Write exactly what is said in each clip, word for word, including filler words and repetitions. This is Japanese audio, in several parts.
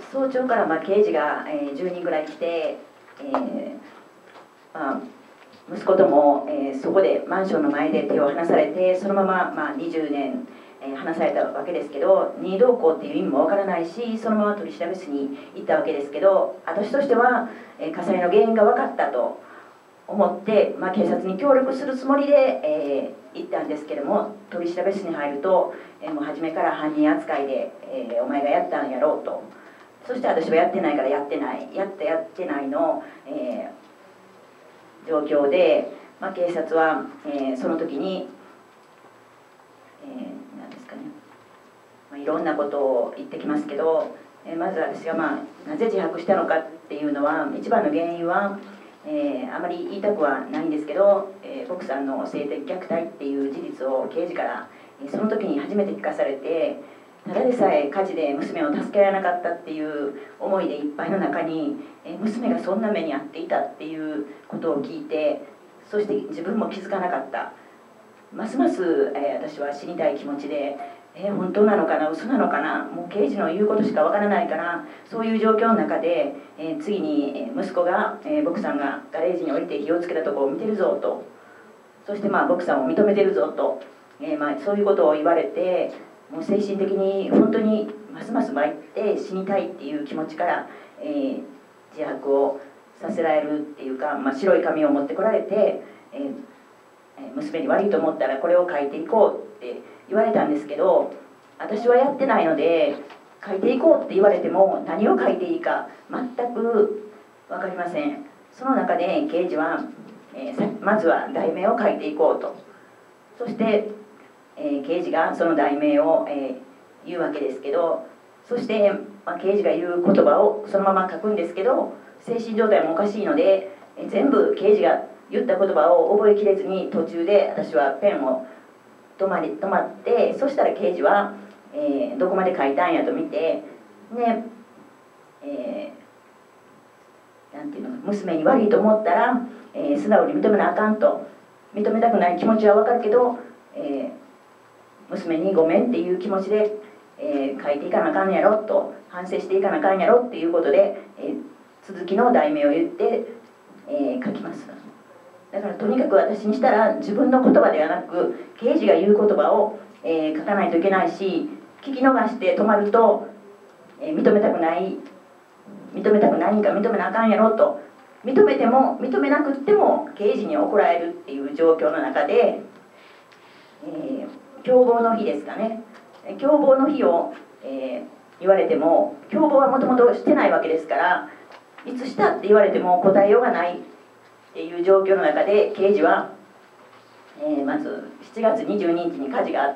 早朝からまあ刑事が、えー、じゅうにんぐらい来て、えーまあ、息子とも、えー、そこでマンションの前で手を離されて、そのまま、まあ、にじゅうねん、えー、離されたわけですけど、任意同行っていう意味もわからないし、そのまま取り調べ室に行ったわけですけど、私としては、えー、火災の原因が分かったと思って、まあ、警察に協力するつもりで、えー、行ったんですけども、取り調べ室に入ると、えー、もう初めから犯人扱いで、えー、お前がやったんやろうと。そして私はやってないからやってないやってやってないの、えー、状況で、まあ、警察は、えー、その時に、えー、なんですかね、まあ、いろんなことを言ってきますけど、えー、まず私が、まあ、なぜ自白したのかっていうのは、一番の原因は、えー、あまり言いたくはないんですけど、えー、奥さんの性的虐待っていう事実を刑事から、えー、その時に初めて聞かされて、ただでさえ火事で娘を助けられなかったっていう思いでいっぱいの中に、えー、娘がそんな目に遭っていたっていうことを聞いて、そして自分も気づかなかった。ますます、えー、私は知りたい気持ちで、えー、本当なのかな嘘なのかな、もう刑事の言うことしかわからないから、そういう状況の中で、えー、次に息子が、えー、僕さんがガレージに降りて火をつけたところを見てるぞと、そしてまあ僕さんを認めてるぞと、えーまあ、そういうことを言われて、もう精神的に本当にますます参って死にたいっていう気持ちから、えー、自白をさせられるっていうか、まあ、白い紙を持ってこられて、えー娘に悪いと思ったらこれを書いていこうって言われたんですけど、私はやってないので書いていこうって言われても何を書いていいか全く分かりません。その中で刑事は、えー、まずは題名を書いていこうと。そして、えー、刑事がその題名を、えー、言うわけですけど、そして、まあ、刑事が言う言葉をそのまま書くんですけど、精神状態もおかしいので、えー、全部刑事が言った言葉を覚えきれずに、途中で私はペンを止まり止まって、そしたら刑事は、えー、どこまで書いたんやと見て、ねえー、なんていうの、娘に悪いと思ったら、えー、素直に認めなあかんと。認めたくない気持ちは分かるけど、えー、娘にごめんっていう気持ちで、えー、書いていかなあかんやろと、反省していかなあかんやろっていうことで、えー、続きの題名を言って、えー、書きます。だからとにかく私にしたら自分の言葉ではなく刑事が言う言葉を、えー、書かないといけないし、聞き逃して止まると、えー、認めたくない認めたくないんか認めなあかんやろと、認めても認めなくっても刑事に怒られるっていう状況の中で、えー、共謀の日ですかね、共謀の日を、えー、言われても共謀はもともとしてないわけですから、いつしたって言われても答えようがないっていう状況の中で、刑事は、えー、まずしちがつにじゅうににちに火事があった、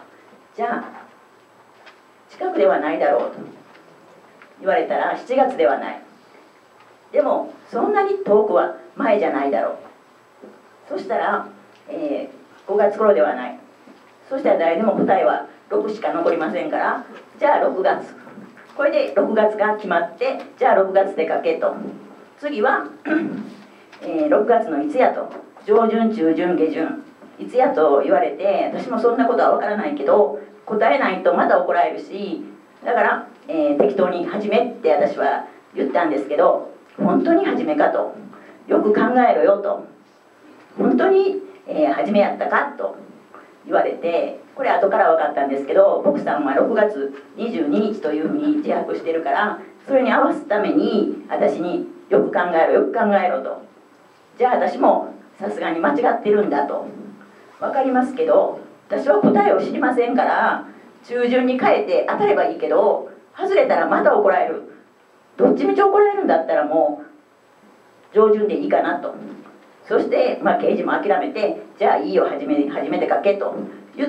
じゃあ近くではないだろうと言われたら、しちがつではない、でもそんなに遠くは前じゃないだろう、そしたら、えー、ごがつ頃ではない、そしたら誰でも答えはろくしか残りませんから、じゃあろくがつ、これでろくがつが決まって、じゃあろくがつで書けと。次はえー、ろくがつのいつやと、上旬中旬下旬いつやと言われて、私もそんなことは分からないけど答えないとまた怒られるし、だから、えー、適当に「始め」って私は言ったんですけど、本当に始めかと、よく考えろよと、本当に、えー、始めやったかと言われて、これ後から分かったんですけど、僕さんはろくがつにじゅうににちというふうに自白してるから、それに合わすために私に「よく考えろよく考えろ」と。じゃあ私もさすがに間違ってるんだと分かりますけど、私は答えを知りませんから、中旬に変えて当たればいいけど、外れたらまた怒られる、どっちみち怒られるんだったらもう上旬でいいかなと。そして、まあ、刑事も諦めて「じゃあいいよ初め初めて書け」と言って、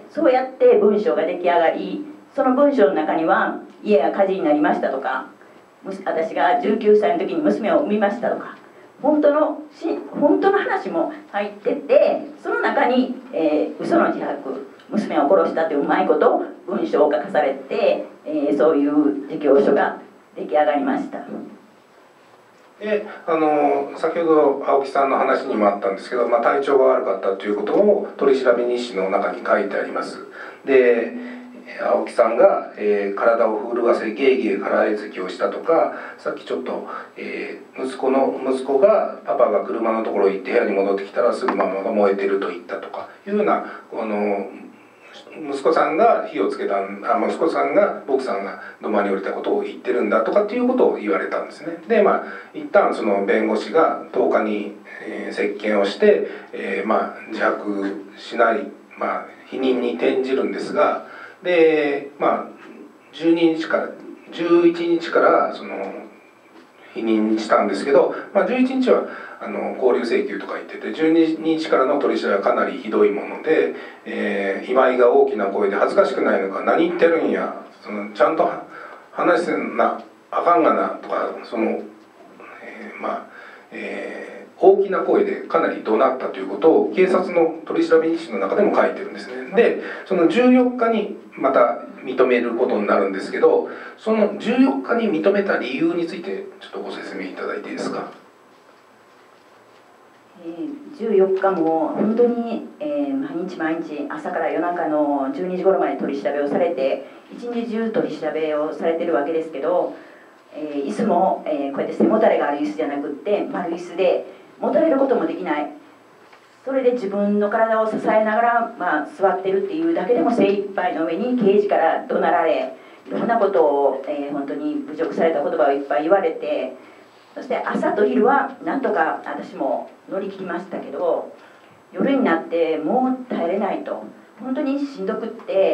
そうやって文章が出来上がり、その文章の中には「家が火事になりました」とか「私がじゅうきゅうさいの時に娘を産みました」とか、本当のし本当の話も入ってて、その中に、えー、嘘の自白、娘を殺したといううまいこと文章を書かされて、えー、そういう自供書が出来上がりました。 であの先ほど青木さんの話にもあったんですけど、まあ、体調が悪かったということを取り調べ日誌の中に書いてあります。で青木さんが、えー、体を震わせゲーゲー空えずきをしたとか、さっきちょっと、えー、息子の息子がパパが車のところに行って部屋に戻ってきたらすぐママが燃えてると言ったとかいうような、あの息子さんが火をつけたあ息子さんが僕さんが土間に降りたことを言ってるんだとかっていうことを言われたんですね。でまあ一旦その弁護士がとおかに、えー、接見をして、えー、まあ自白しない、まあ、否認に転じるんですが、でまあじゅうににちからじゅういちにちからその否認したんですけど、まあ、じゅういちにちはあの勾留請求とか言ってて、じゅうににちからの取り調べはかなりひどいもので、えー、今井が大きな声で恥ずかしくないのか何言ってるんや、そのちゃんと話せんなあかんがなとか、その、えー、まあ、えー大きな声でかなり怒鳴ったということを警察の取り調べ日誌の中でも書いてるんですね。でそのじゅうよっかにまた認めることになるんですけど、そのじゅうよっかに認めた理由についてちょっとご説明いただいていいですか。 えー、じゅうよっかも本当に、えー、毎日毎日朝から夜中のじゅうにじ頃まで取り調べをされて、一日中取り調べをされてるわけですけど、えー、椅子も、えー、こうやって背もたれがある椅子じゃなくって丸椅子でもたれることもできない。それで自分の体を支えながら、まあ、座ってるっていうだけでも精一杯の上に刑事から怒鳴られ、いろんなことを、えー、本当に侮辱された言葉をいっぱい言われて、そして朝と昼はなんとか私も乗り切りましたけど、夜になってもう耐えれないと、本当にしんどくって、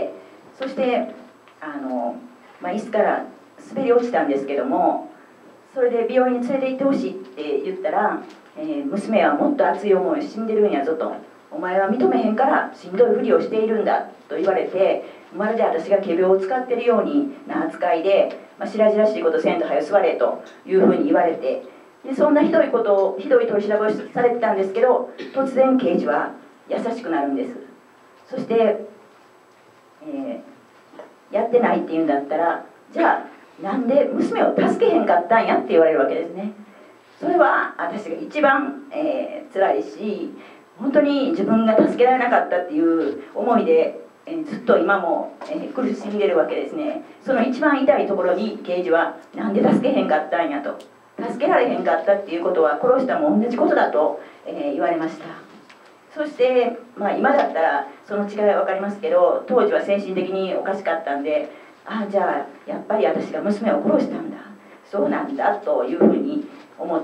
そしてあの、まあ、椅子から滑り落ちたんですけども、それで病院に連れて行ってほしいって言ったら、えー、娘はもっと熱い思い死んでるんやぞと、お前は認めへんからしんどいふりをしているんだと言われて、まるで私が仮病を使ってるようにな扱いで、まあ、白々しいことせんとはよ座れというふうに言われて、でそんなひどいことをひどい取り調べをされてたんですけど、突然刑事は優しくなるんです。そして、えー、やってないって言うんだったら、じゃあなんで娘を助けへんかったんやって言われるわけですね。それは私が一番、えー、辛いし、本当に自分が助けられなかったっていう思いで、えー、ずっと今も、えー、苦しんでるわけですね。その一番痛いところに刑事は「なんで助けへんかったんや」と、助けられへんかったっていうことは殺したも同じことだと、えー、言われました。そして、まあ、今だったらその違いは分かりますけど、当時は精神的におかしかったんで、ああじゃあやっぱり私が娘を殺したんだ、そうなんだというふうに思って、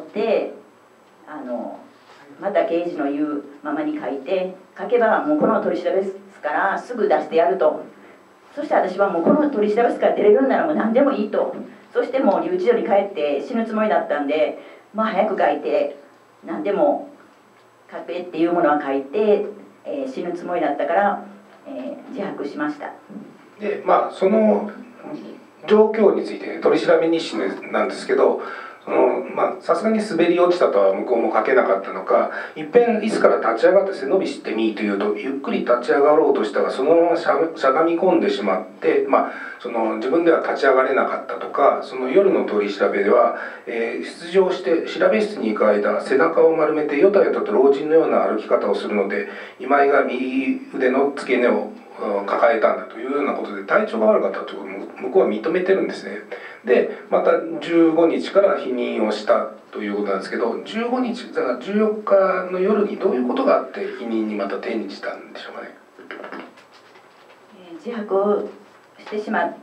あのまた刑事の言うままに書いて、書けばもうこの取り調べ室からすぐ出してやると。そして私はもうこの取り調べ室から出れるんならもう何でもいいと。そしてもう留置所に帰って死ぬつもりだったんで、まあ早く書いて何でも書けっていうものは書いて、えー、死ぬつもりだったから、えー、自白しました。 でまあその状況について取り調べ日誌なんですけど、さすがに滑り落ちたとは向こうも書けなかったのか、いっぺん椅子から立ち上がって背伸びしてみーというと、ゆっくり立ち上がろうとしたがそのまましゃがみ込んでしまって、まあ、その自分では立ち上がれなかったとか、その夜の取り調べでは、えー、出場して調べ室に行く間背中を丸めてよたよたと老人のような歩き方をするので、今井が右腕の付け根を抱えたんだというようなことで体調が悪かったということを向こうは認めてるんですね。でまたじゅうごにちから否認をしたということなんですけど、じゅうごにちだからじゅうよっかの夜にどういうことがあって否認にまた転じたんでしょうかね。 えー、自白をしてしまって、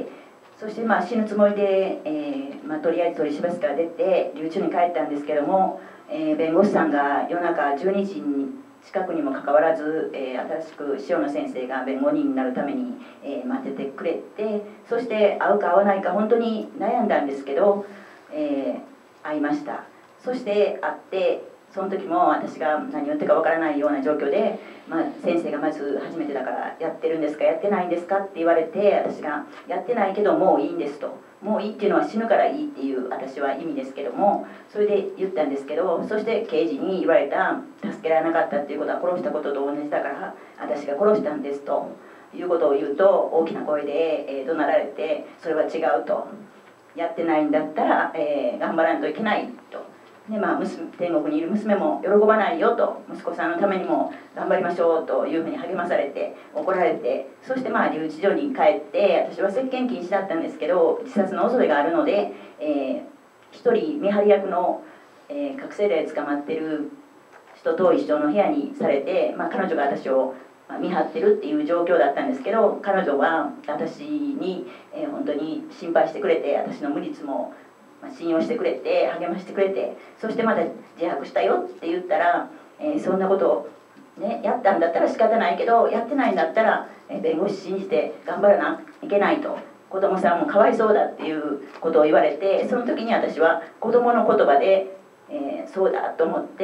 そしてまあ死ぬつもりで、えーまあ、とりあえず取り調べ室から出て留置所に帰ったんですけども、えー、弁護士さんが夜中じゅうにじに近くにもかかわらず、えー、新しく塩野先生が弁護人になるために、えー、待っててくれて、そして会うか会わないか本当に悩んだんですけど、えー、会いました。そして会って、その時も私が何言ってかわからないような状況で、まあ、先生がまず初めてだからやってるんですかやってないんですかって言われて、私がやってないけどもういいんですと、もういいっていうのは死ぬからいいっていう私は意味ですけども、それで言ったんですけど、そして刑事に言われた助けられなかったっていうことは殺したことと同じだから私が殺したんですということを言うと、大きな声で、えー、怒鳴られて、それは違うと、やってないんだったら、えー、頑張らないといけないとでまあ、娘天国にいる娘も喜ばないよと、息子さんのためにも頑張りましょうというふうに励まされて怒られて、そしてまあ留置所に帰って、私は接見禁止だったんですけど自殺の恐れがあるので、えー、一人見張り役の、えー、覚醒剤捕まってる人と一緒の部屋にされて、まあ、彼女が私を見張ってるっていう状況だったんですけど、彼女は私に、えー、本当に心配してくれて、私の無実も信用してくれて励ましてくれて、そしてまた自白したよって言ったら、えー、そんなことを、ね、やったんだったら仕方ないけど、やってないんだったら、えー、弁護士信じて頑張らないけないと、子供さんもかわいそうだっていうことを言われて、その時に私は子供の言葉で、えー、そうだと思って、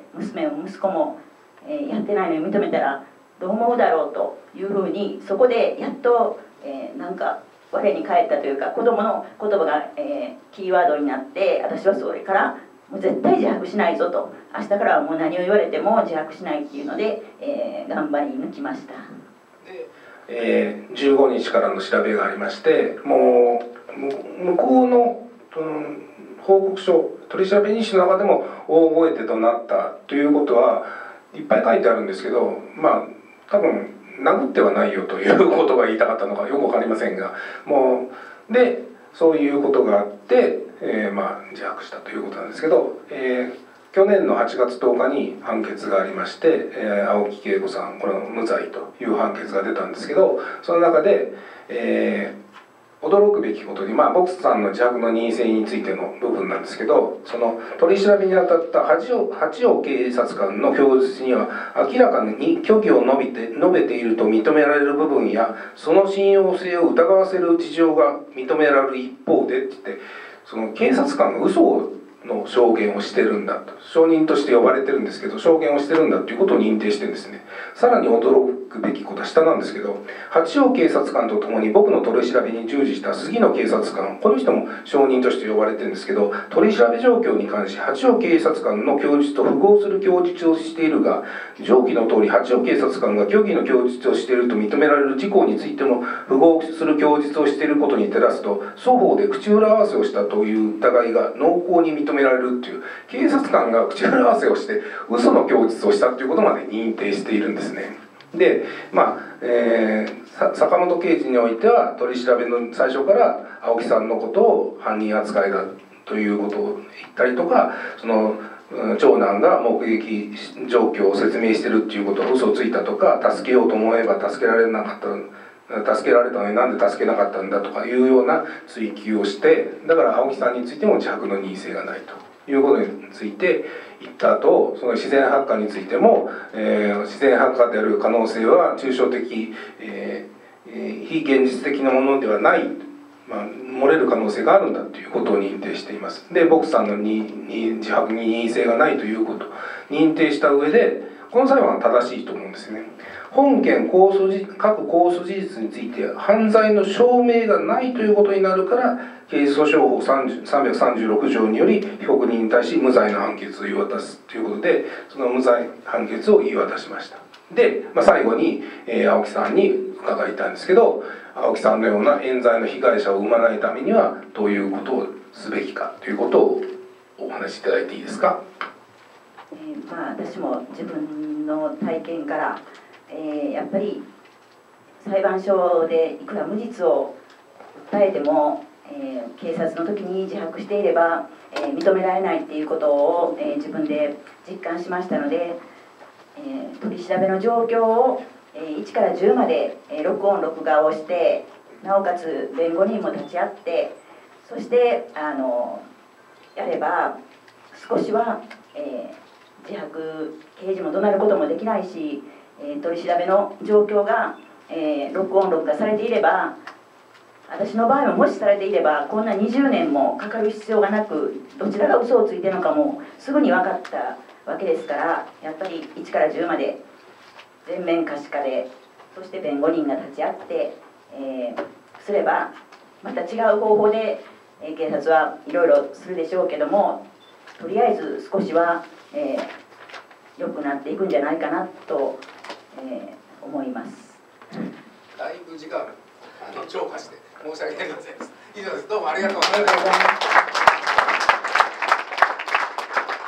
娘も息子も、えー、やってないのを認めたらどう思うだろうというふうに、そこでやっと、えー、なんか我に返ったというか、子供の言葉が、えー、キーワードになって、私はそれからもう絶対自白しないぞと、明日からはもう何を言われても自白しないっていうので、えー、頑張り抜きました。 で、えー、じゅうごにちからの調べがありまして、もう向こうの、うん、報告書、取調日誌の中でも大覚えてとなったということはいっぱい書いてあるんですけど、まあ多分殴ってはないよということが言いたかったのかよく分かりませんが、もうでそういうことがあって、えー、まあ自白したということなんですけど、えー、去年のはちがつとおかに判決がありまして、えー、青木恵子さんこれは無罪という判決が出たんですけど、その中で、えー驚くべきことに、まあ、ボクさんの自白の任意性についての部分なんですけど、その取り調べにあたった八尾、八尾警察官の供述には明らかに虚偽を述べて述べていると認められる部分や、その信用性を疑わせる事情が認められる一方でって言って、その警察官が嘘の証言をしてるんだと、証人として呼ばれてるんですけど証言をしてるんだということを認定してるんですね。さらに驚くべきことは下なんですけど、八尾警察官とともに僕の取り調べに従事した杉野警察官、この人も証人として呼ばれてるんですけど、取り調べ状況に関し八尾警察官の供述と符合する供述をしているが、上記の通り八尾警察官が虚偽の供述をしていると認められる事項についても符合する供述をしていることに照らすと、双方で口裏合わせをしたという疑いが濃厚に認められるっていう、警察官が口裏合わせをして嘘の供述をしたということまで認定しているんですね。で、まあえー、坂本刑事においては取り調べの最初から青木さんのことを犯人扱いだということを言ったりとか、その長男が目撃状況を説明してるっていうことを嘘をついたとか、助けようと思えば助けられなかった助けられたのになんで助けなかったんだとかいうような追及をして、だから青木さんについても自白の任意性がないということについて言った後、その自然発火についても、えー、自然発火である可能性は抽象的、えー、非現実的なものではない、まあ、漏れる可能性があるんだということを認定しています。で、ボクさんのにに自白に任意性がないということを認定した上で、この裁判は正しいと思うんですね。本件控訴時各控訴事実について犯罪の証明がないということになるから、刑事訴訟法さんびゃくさんじゅうろく条により被告人に対し無罪の判決を言い渡すということで、その無罪判決を言い渡しました。で、まあ、最後に、えー、青木さんに伺いたいんですけど、青木さんのような冤罪の被害者を生まないためにはどういうことをすべきかということをお話しいただいていいですか。 えーまあ、私も自分の体験から、えー、やっぱり裁判所でいくら無実を訴えても、えー、警察の時に自白していれば、えー、認められないっていうことを、えー、自分で実感しましたので、えー、取り調べの状況を、えー、いちからじゅうまで、えー、録音録画をして、なおかつ弁護人も立ち会って、そしてあのやれば少しは、えー、自白刑事も怒鳴ることもできないし、えー、取り調べの状況が、えー、録音録画されていれば、私の場合ももしされていればこんなにじゅうねんもかかる必要がなく、どちらが嘘をついてるのかもすぐに分かったわけですから、やっぱりいちからじゅうまで全面可視化で、そして弁護人が立ち会って、えー、すればまた違う方法で、えー、警察はいろいろするでしょうけども、とりあえず少しは、えー、良くなっていくんじゃないかなと、えー、思います。 だいぶ時間あの超過して申し訳ありませんでした。以上です。どうもありがとうございました。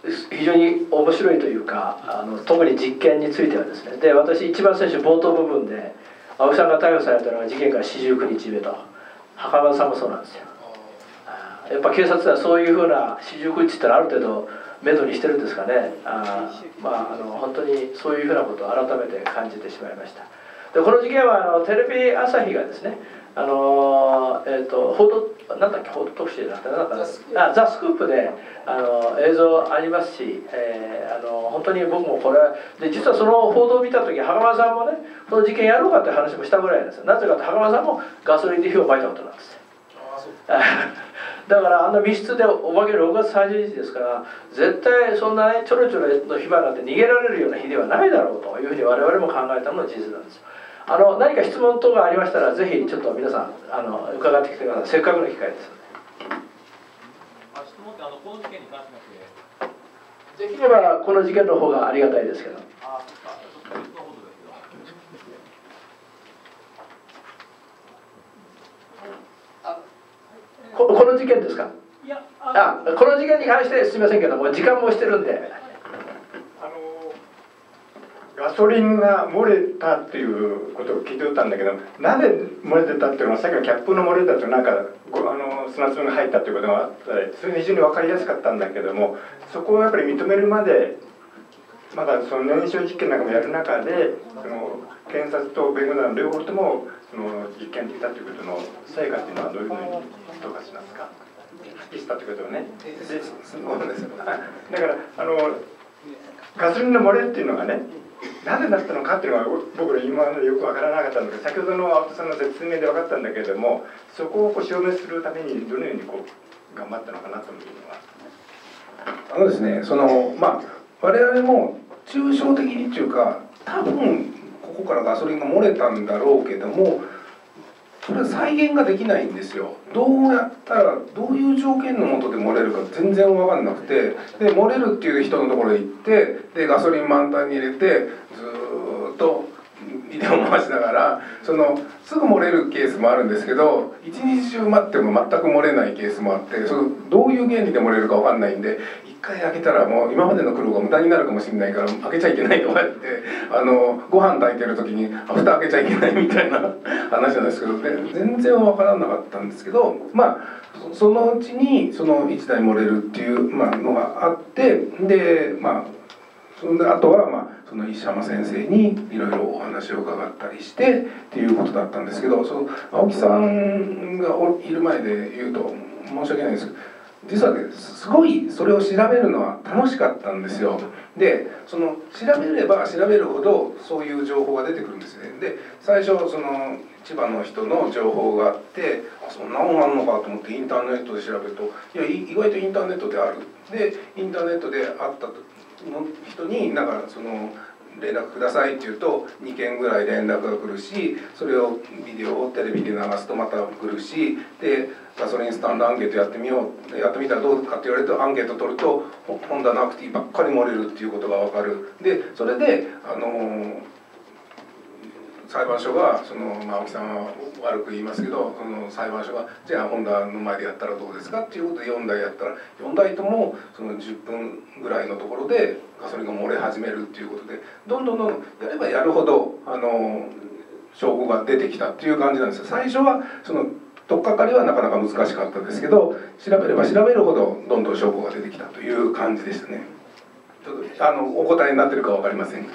非常に面白いというか、あの特に実験についてはですね、で私一番最初冒頭部分で青木さんが逮捕されたのは事件からよんじゅうくにちめと、袴田さんもそうなんですよ。やっぱ警察はそういうふうなよんじゅうくにちってのはある程度目処にしてるんですかね。あまああの本当にそういうふうなことを改めて感じてしまいました。でこの事件はあのテレビ朝日がですね、あのえー、と報道なんだっけ報道特集じゃなくてなんかあザ・スクープであの映像ありますし、えー、あの本当に僕もこれで実はその報道を見た時袴田さんもねその事件やろうかって話もしたぐらいなんですよ。なぜかと袴田さんもガソリンで火をまいたことなんですよ。だからあんな密室でおまけろくがつさんじゅうにちですから絶対そんなねちょろちょろの火花って逃げられるような日ではないだろうというふうに我々も考えたのも事実なんです。あの何か質問等がありましたらぜひちょっと皆さんあの伺ってきてください。せっかくの機会ですので。 あ質問ってあのこの事件に関しましてできればこの事件の方がありがたいですけど。 あそっかちょっと別のことですけどこ, この事件ですか。 いやあこの事件に関してすみませんけども時間もしてるんで。 あのガソリンが漏れたっていうことを聞いておったんだけど、なぜ漏れてたっていうのはさっきのキャップの漏れだとなんかごあの砂粒が入ったっていうことがあってそれ非常に分かりやすかったんだけども、そこをやっぱり認めるまでまだその燃焼実験なんかもやる中でその検察と弁護団両方ともその実験できたということの成果っていうのはどういうふうに評価しますか。発揮したということをね。だからあのガソリンの漏れっていうのがねなぜだったのかっていうのが僕ら今までよく分からなかったんだけど、先ほどの青戸さんの説明で分かったんだけれども、そこをこう証明するためにどのようにこう頑張ったのかなというのは。 あのですね、そのまあ我々も抽象的にっていうか多分ここからガソリンが漏れたんだろうけどもそれは再現ができないんですよ。どうやったらどういう条件の下で漏れるか全然分かんなくて、で漏れるっていう人のところへ行ってでガソリン満タンに入れてずーっとビデオ回しながらそのすぐ漏れるケースもあるんですけど一日中待っても全く漏れないケースもあって、そのどういう原理で漏れるか分かんないんで一回開けたらもう今までの苦労が無駄になるかもしれないから開けちゃいけないとか言ってあのご飯炊いてる時に蓋開けちゃいけないみたいな話なんですけど、ね、全然分からなかったんですけど、まあそのうちにそのいちだい漏れるっていう、まあ、のがあってでまあそんであとはまあその石浜先生にいろいろお話を伺ったりしてっていうことだったんですけど、その青木さんがいる前で言うと申し訳ないんですけど実はねすごいそれを調べるのは楽しかったんですよ。でその調べれば調べるほどそういう情報が出てくるんですね。で最初その千葉の人の情報があってあそんなもんあんのかと思ってインターネットで調べるといや意外とインターネットである。でインターネットであった人になんかその連絡くださいって言うとにけんぐらい連絡が来るし、それをビデオをテレビで流すとまた来るし、でガソリンスタンドアンケートやってみようやってみたらどうかって言われるとアンケート取るとホンダなくていいばっかり漏れるっていうことが分かる。でそれであのー裁判所がその、まあ、青木さんは悪く言いますけどその裁判所がじゃあホンダの前でやったらどうですかっていうことでよんだいやったらよんだいともそのじゅっぷんぐらいのところでガソリンが漏れ始めるっていうことでどんどんどんどんやればやるほどあの証拠が出てきたっていう感じなんですよ。最初はその取っかかりはなかなか難しかったですけど調べれば調べるほどどんどん証拠が出てきたという感じでしたね。ちょっとあのお答えになってるか分かりません。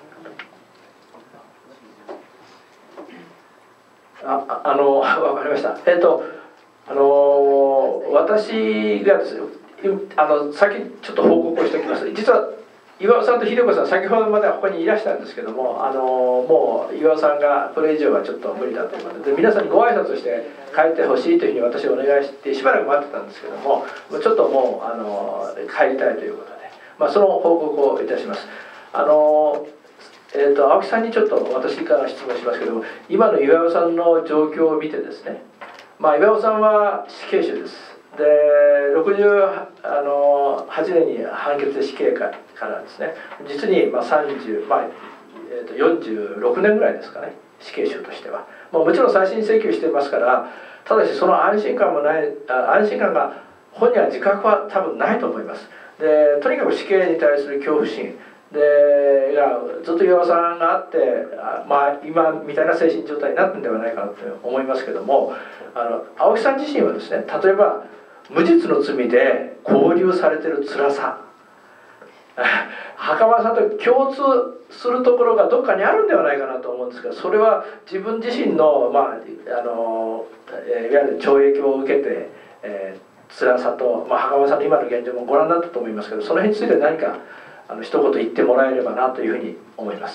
あ, あの分かりました。えっ、ー、とあの私がですねあの先ちょっと報告をしておきます。実は岩尾さんと秀子さん先ほどまではここにいらしたんですけどもあのもう岩尾さんがこれ以上はちょっと無理だということで皆さんにご挨拶して帰ってほしいというふうに私はお願いしてしばらく待ってたんですけどもちょっともうあの帰りたいということで、まあ、その報告をいたします。あのえー、と青木さんにちょっと私から質問しますけど今の岩尾さんの状況を見てですね、まあ、岩尾さんは死刑囚です。でろくじゅうはちねんに判決で死刑からですね実にまあさんじゅう、まあえー、とよんじゅうろくねんぐらいですかね死刑囚としては、まあ、もちろん再審請求していますからただしその安心感もない安心感が本人は自覚は多分ないと思います。 でとにかく死刑に対する恐怖心でいやずっと岩尾さんがあってあ、まあ、今みたいな精神状態になってるんではないかなと思いますけども、あの青木さん自身はですね、例えば無実の罪で勾留されてる辛さ袴田さんと共通するところがどっかにあるんではないかなと思うんですが、それは自分自身の、まあ、あのいわゆる懲役を受けて、えー、辛さと、まあ、袴田さんの今の現状もご覧になったと思いますけど、その辺について何かあの一言言ってもらえればなというふうに思います。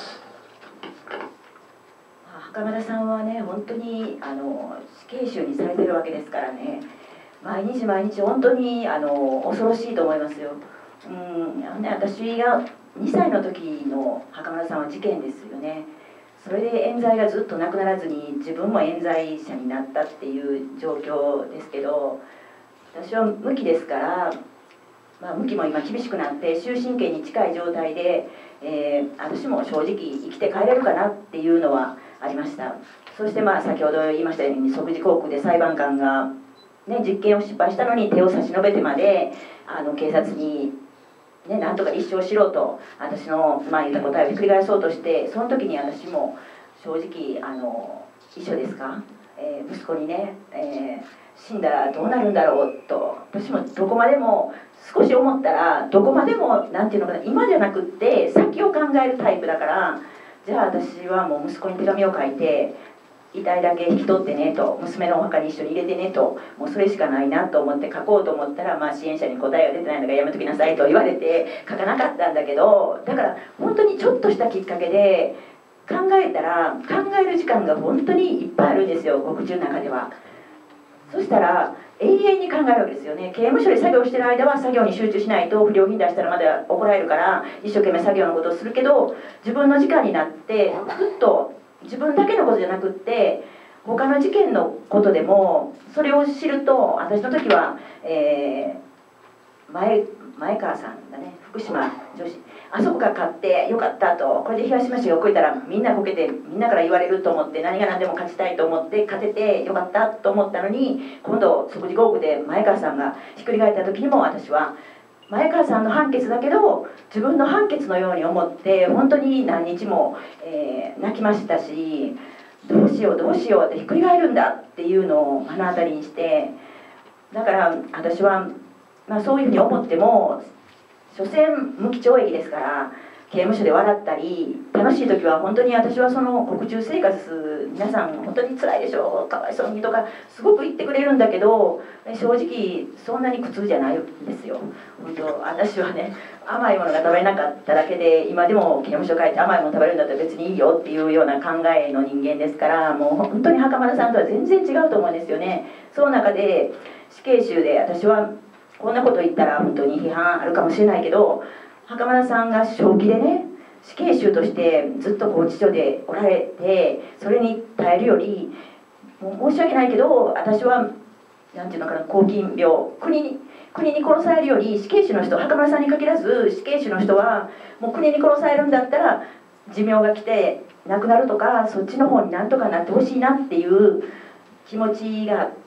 袴田さんはね、本当にあの死刑囚にされてるわけですからね、毎日毎日本当にあの恐ろしいと思いますよ。うんね、私がにさいの時の袴田さんは事件ですよね。それで冤罪がずっとなくならずに自分も冤罪者になったっていう状況ですけど、私は無期ですから、まあ、無期も今厳しくなって終身刑に近い状態で、えー、私も正直生きて帰れるかなっていうのはありました。そしてまあ先ほど言いましたように即時抗告で裁判官が、ね、実験を失敗したのに手を差し伸べてまであの警察にね、なんとか立証しろと私の、まあ、言った答えをひっくり返そうとして、その時に私も正直あの遺書ですか、えー、息子にね、えー、死んだらどうなるんだろうと、私もどこまでも少し思ったらどこまでもなんていうのかな、今じゃなくって先を考えるタイプだから、じゃあ私はもう息子に手紙を書いて遺体だけ引き取ってねと、娘のお墓に一緒に入れてねと、もうそれしかないなと思って書こうと思ったら、まあ、支援者に答えが出てないのがやめときなさいと言われて書かなかったんだけど、だから本当にちょっとしたきっかけで考えたら考える時間が本当にいっぱいあるんですよ、獄中の中では。そしたら永遠に考えるわけですよね。刑務所で作業してる間は作業に集中しないと不良品出したらまだ怒られるから一生懸命作業のことをするけど、自分の時間になってふっと自分だけのことじゃなくって他の事件のことでもそれを知ると、私の時は、えー、前, 前川さんだね、福島女子、あそこが勝ってよかったと、これで東町が動いたらみんなこけてみんなから言われると思って、何が何でも勝ちたいと思って勝ててよかったと思ったのに、今度即時抗告で前川さんがひっくり返った時にも私は前川さんの判決だけど自分の判決のように思って本当に何日も、えー、泣きましたし、どうしようどうしようってひっくり返るんだっていうのを目の当たりにして、だから私は、まあ、そういうふうに思っても所詮無期懲役ですから、刑務所で笑ったり楽しい時は本当に私はその獄中生活、皆さん本当に辛いでしょう、かわいそうにとかすごく言ってくれるんだけど、正直そんなに苦痛じゃないんですよ。本当私はね、甘いものが食べれなかっただけで、今でも刑務所帰って甘いもの食べるんだったら別にいいよっていうような考えの人間ですから、もう本当に袴田さんとは全然違うと思うんですよね。その中で死刑囚で、私はこんなこと言ったら本当に批判あるかもしれないけど、袴田さんが正気でね死刑囚としてずっと拘置所でおられて、それに耐えるより、もう申し訳ないけど私はなんていうのかな、拘禁病、国に国に殺されるより死刑囚の人、袴田さんに限らず死刑囚の人はもう国に殺されるんだったら寿命が来て亡くなるとか、そっちの方になんとかなってほしいなっていう気持ちがあって、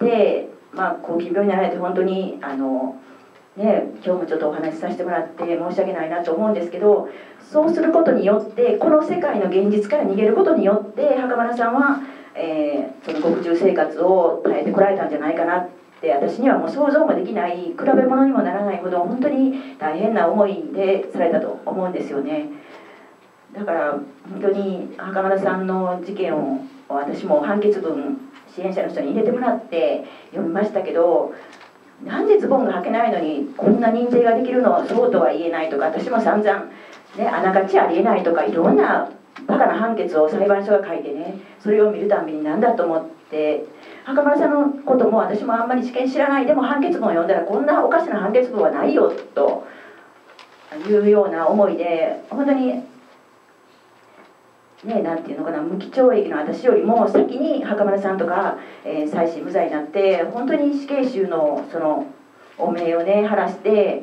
まあ拘禁病になられて本当にあのね、今日もちょっとお話しさせてもらって申し訳ないなと思うんですけど、そうすることによってこの世界の現実から逃げることによって袴田さんは、えー、その獄中生活を耐えてこられたんじゃないかなって、私にはもう想像もできない、比べ物にもならないほど本当に大変な思いでされたと思うんですよね。だから本当に袴田さんの事件を私も判決文支援者の人に入れてもらって読みましたけど、なんでズボンが履けないのにこんな認定ができるの、そうとは言えないとか、私も散々、ね、あながちありえないとかいろんなバカな判決を裁判所が書いてね、それを見るたびに何だと思って、袴田さんのことも私もあんまり試験知らないでも判決文を読んだらこんなおかしな判決文はないよというような思いで、本当にね、なんていうのかな、無期懲役の私よりも先に袴田さんとか、えー、再審無罪になって本当に死刑囚のその汚名をね晴らして、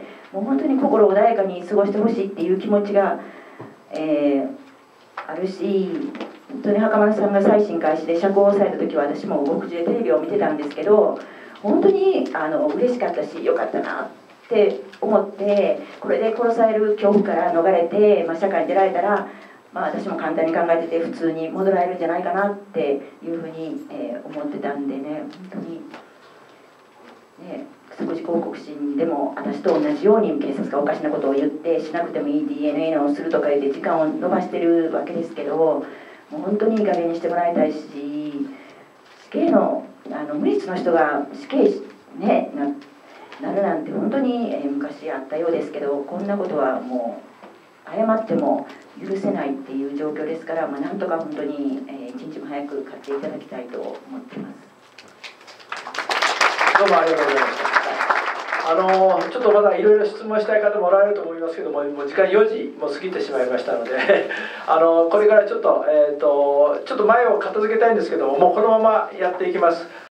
もう本当に心穏やかに過ごしてほしいっていう気持ちが、えー、あるし、本当に袴田さんが再審開始で釈放された時は私も獄中でテレビを見てたんですけど、本当にあの嬉しかったしよかったなっって思って、これで殺される恐怖から逃れて、まあ、社会に出られたら、まあ、私も簡単に考えてて普通に戻られるんじゃないかなっていうふうに、えー、思ってたんでね、本当にね、即時抗告審でも私と同じように警察がおかしなことを言ってしなくてもいい ディーエヌエー をするとか言って時間を延ばしてるわけですけど、もう本当にいい加減にしてもらいたいし、死刑のあの無実の人が死刑、ね、な, なるなんて本当に、えー、昔あったようですけど、こんなことはもう謝っても許せないっていう状況ですから、まあ、なんとか本当に、えー、一日も早く買っていただきたいと思っています。 どうもありがとうございました。あのちょっとまだいろいろ質問したい方もおられると思いますけども、もう時間よじも過ぎてしまいましたのであのこれからちょっと、えーと、ちょっと前を片付けたいんですけども、もうこのままやっていきます。